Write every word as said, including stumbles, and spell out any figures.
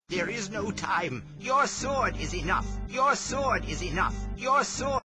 There is no time. Your sword is enough. Your sword is enough. Your sword...